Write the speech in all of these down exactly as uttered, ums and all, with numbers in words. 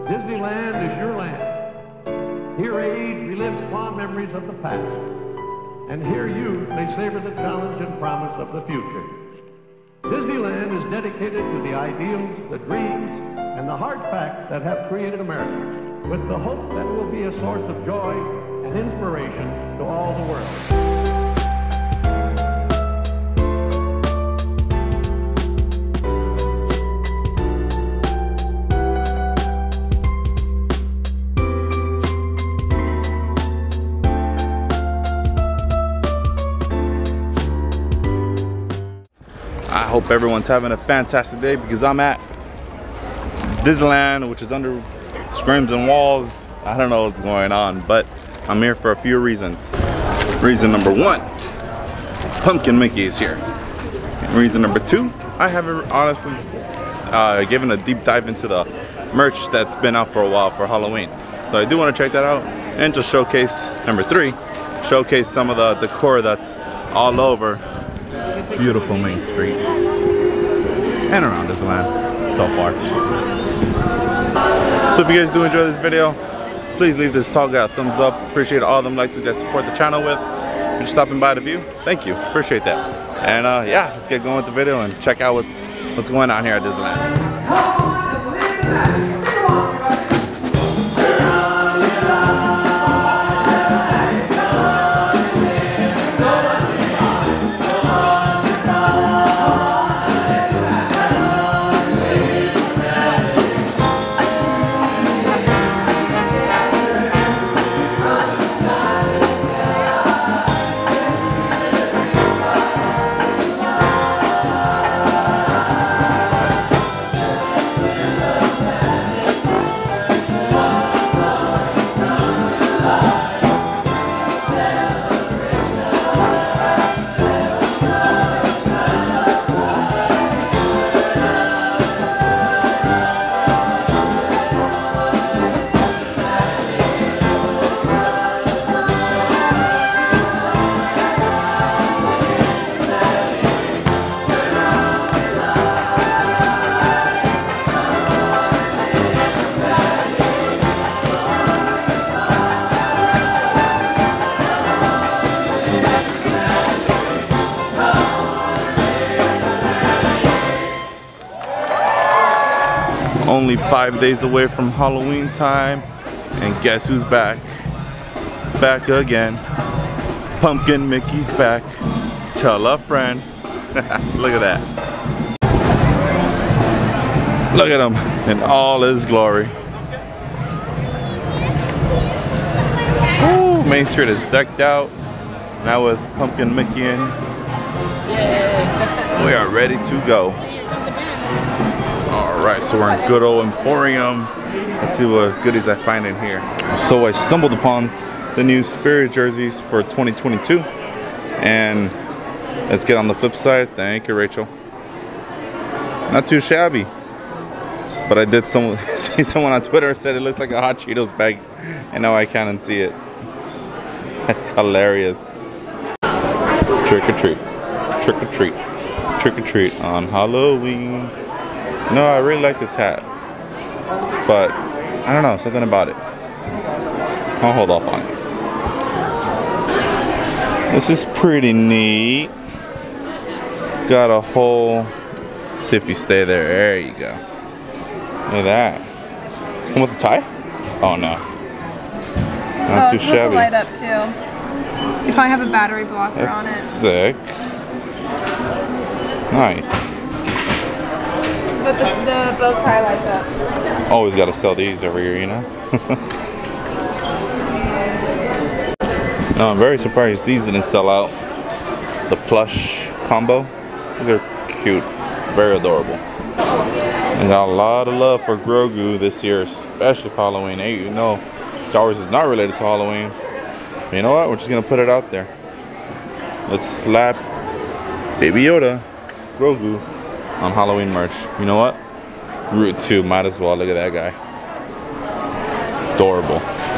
Disneyland is your land. Here age relives fond memories of the past. And here youth may savor the challenge and promise of the future. Disneyland is dedicated to the ideals, the dreams, and the hard facts that have created America, with the hope that it will be a source of joy and inspiration to all the world. I hope everyone's having a fantastic day because I'm at Disneyland, which is under screens and walls. I don't know what's going on, but I'm here for a few reasons. Reason number one, Pumpkin Mickey is here. Reason number two, I haven't honestly uh, given a deep dive into the merch that's been out for a while for Halloween. So I do want to check that out and just showcase, number three, showcase some of the decor that's all over beautiful Main Street and around Disneyland so far. So if you guys do enjoy this video, please leave this tall guy a thumbs up. Appreciate all them likes you guys support the channel with. If you're stopping by to view, thank you. Appreciate that. And uh, yeah, let's get going with the video and check out what's what's going on here at Disneyland. Only five days away from Halloween time, and guess who's back? Back again. Pumpkin Mickey's back. Tell a friend. Look at that. Look at him in all his glory. Ooh, Main Street is decked out. Now with Pumpkin Mickey in, we are ready to go. Alright, so we're in good old Emporium. Let's see what goodies I find in here. So I stumbled upon the new Spirit jerseys for twenty twenty-two. And let's get on the flip side. Thank you, Rachel. Not too shabby. But I did some, see someone on Twitter said it looks like a Hot Cheetos bag. And now I can't unsee it. That's hilarious. Trick or treat. Trick or treat. Trick or treat on Halloween. No, I really like this hat, but I don't know, something about it. I'll hold off on it. This is pretty neat. Got a whole, see if you stay there, there you go. Look at that. Does it come with a tie? Oh no. Not oh, too it's supposed shabby. to light up too. You probably have a battery blocker That's on it. Sick. Nice. But the, the bow tie lights up. Always got to sell these over here, you know? No, I'm very surprised these didn't sell out. The plush combo. These are cute. Very adorable. And got a lot of love for Grogu this year, especially for Halloween. Hey, you know, Star Wars is not related to Halloween. But you know what? We're just going to put it out there. Let's slap Baby Yoda, Grogu, on Halloween merch. You know what? Route two, might as well. Look at that guy. Adorable.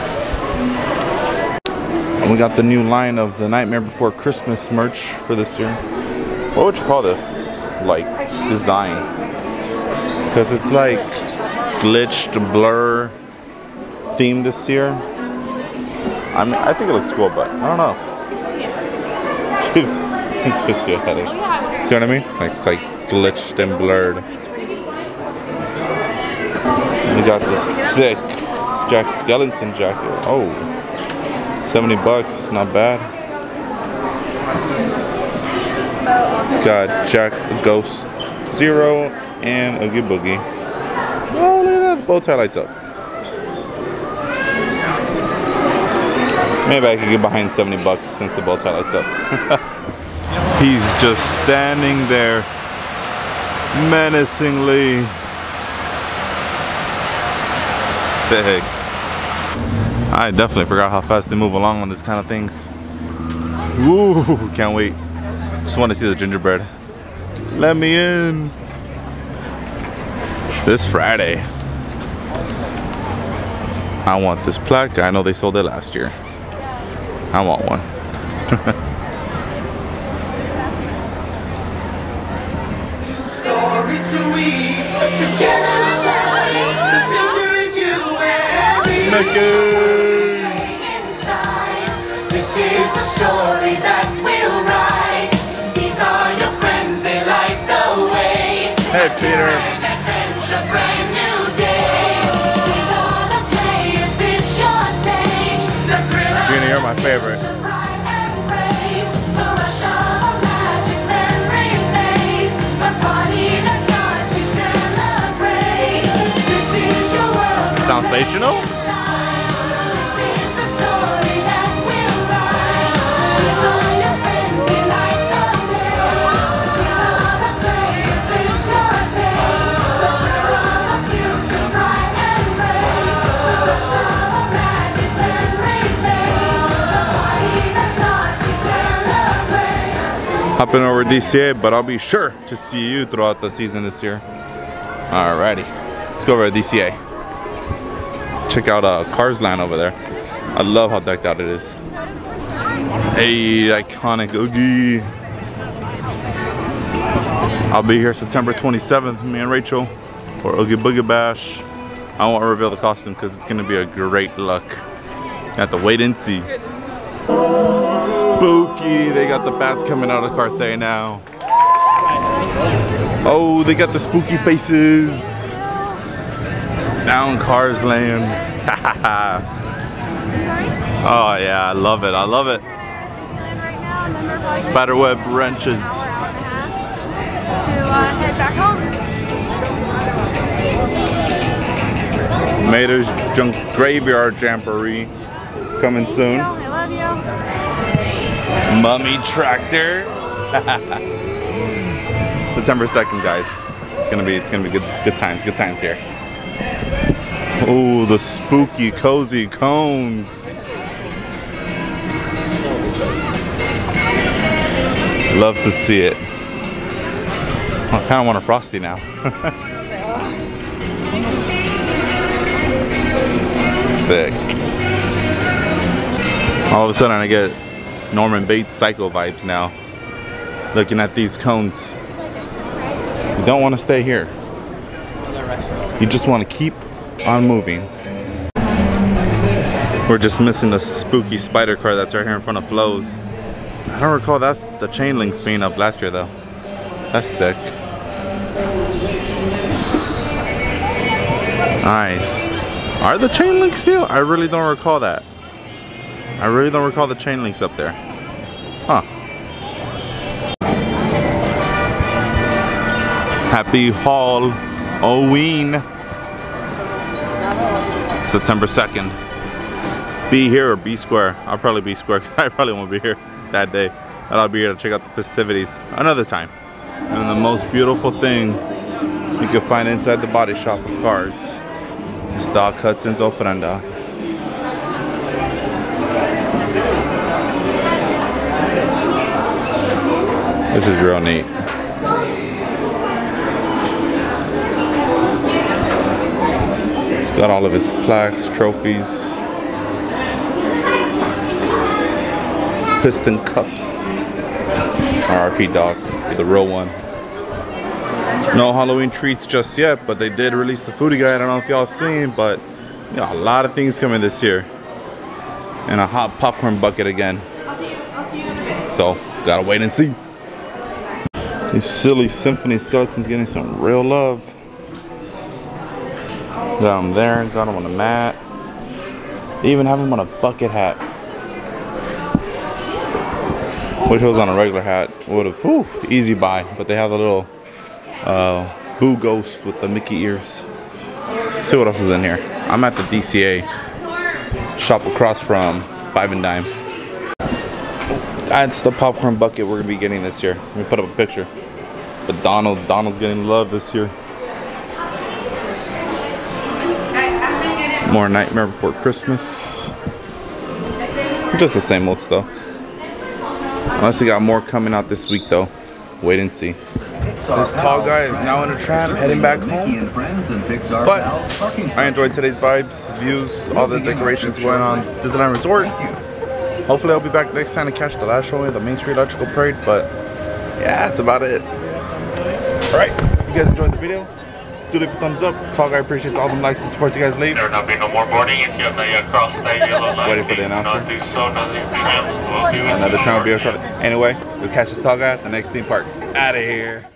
And we got the new line of the Nightmare Before Christmas merch for this year. What would you call this? Like, design. Because it's like glitched blur theme this year. I mean, I think it looks cool, but I don't know. It's, it gives you a headache. See what I mean? Like it's like glitched and blurred. We got the sick Jack Skellington jacket. Oh, seventy bucks, not bad. Got Jack the Ghost Zero and Oogie Boogie. Oh, look at that, the bow tie lights up. Maybe I could get behind seventy bucks since the bow tie lights up. He's just standing there menacingly. Sick. I definitely forgot how fast they move along on this kind of things. Woo, can't wait. Just want to see the gingerbread. Let me in. This Friday. I want this plaque. I know they sold it last year. I want one. Stories to weave together alive. The future is you and me. This is the story that will rise. These are your friends, they light the way. Hey, Peter. An adventure, brand new day. These are the players, this your stage. The thrill of Gina, you're my favorite. Sensational? Hopping over D C A, but I'll be sure to see you throughout the season this year. Alrighty, let's go over to D C A. Check out uh, Cars Land over there. I love how decked out it is. Hey, iconic Oogie. I'll be here September twenty-seventh, me and Rachel, for Oogie Boogie Bash. I won't reveal the costume because it's gonna be a great look. You have to wait and see. Spooky, they got the bats coming out of Carthay now. Oh, they got the spooky faces. Down Cars Land. Oh yeah, I love it, I love it. Spiderweb wrenches. To uh, head back home. Mater's Junk Graveyard Jamboree coming soon. I love you. Mummy Tractor. September second, guys. It's gonna be it's gonna be good good times, good times here. Oh, the spooky cozy cones. Love to see it. I kind of want a Frosty now. Sick. All of a sudden I get Norman Bates Psycho vibes now. Looking at these cones. You don't want to stay here. You just want to keep on moving. We're just missing the spooky spider car that's right here in front of Flo's. I don't recall that's the chain links being up last year though. That's sick. Nice. Are the chain links still? I really don't recall that. I really don't recall the chain links up there. Huh. Happy Halloween. September second. Be here or be square. I'll probably be square. I probably won't be here that day. But I'll be here to check out the festivities another time. And the most beautiful thing you can find inside the body shop of cars. Stock Hudson's Ofrenda. This is real neat. It's got all of his plaques, trophies, piston cups. R R P dog, the real one. No Halloween treats just yet, but they did release the foodie guide. I don't know if y'all seen, but you know, a lot of things coming this year. And a hot popcorn bucket again. So, gotta wait and see. These silly symphony skeletons getting some real love. Got them there, got them on the mat. They even have them on a bucket hat. Wish it was on a regular hat. Would have, whew, easy buy. But they have the little uh, Boo Ghost with the Mickey ears. Let's see what else is in here. I'm at the D C A shop across from Five and Dime. That's the popcorn bucket we're gonna be getting this year. Let me put up a picture. But Donald, Donald's getting love this year. More Nightmare Before Christmas. Just the same old stuff. Unless we got more coming out this week though. Wait and see. This tall guy is now in a tram heading back home. But I enjoyed today's vibes, views, all the decorations going on Disneyland Resort. Hopefully I'll be back next time to catch the last showing of the Main Street Electrical Parade. But yeah, that's about it. Alright, if you guys enjoyed the video, do leave a thumbs up. Tall guy appreciates all the likes and support you guys leave. There will not be no more boarding until they cross the yellow line. Waiting for the announcer. Do so, another tram will do Another tram will be short. Anyway, we'll catch this tall guy at the next theme park. Out of here.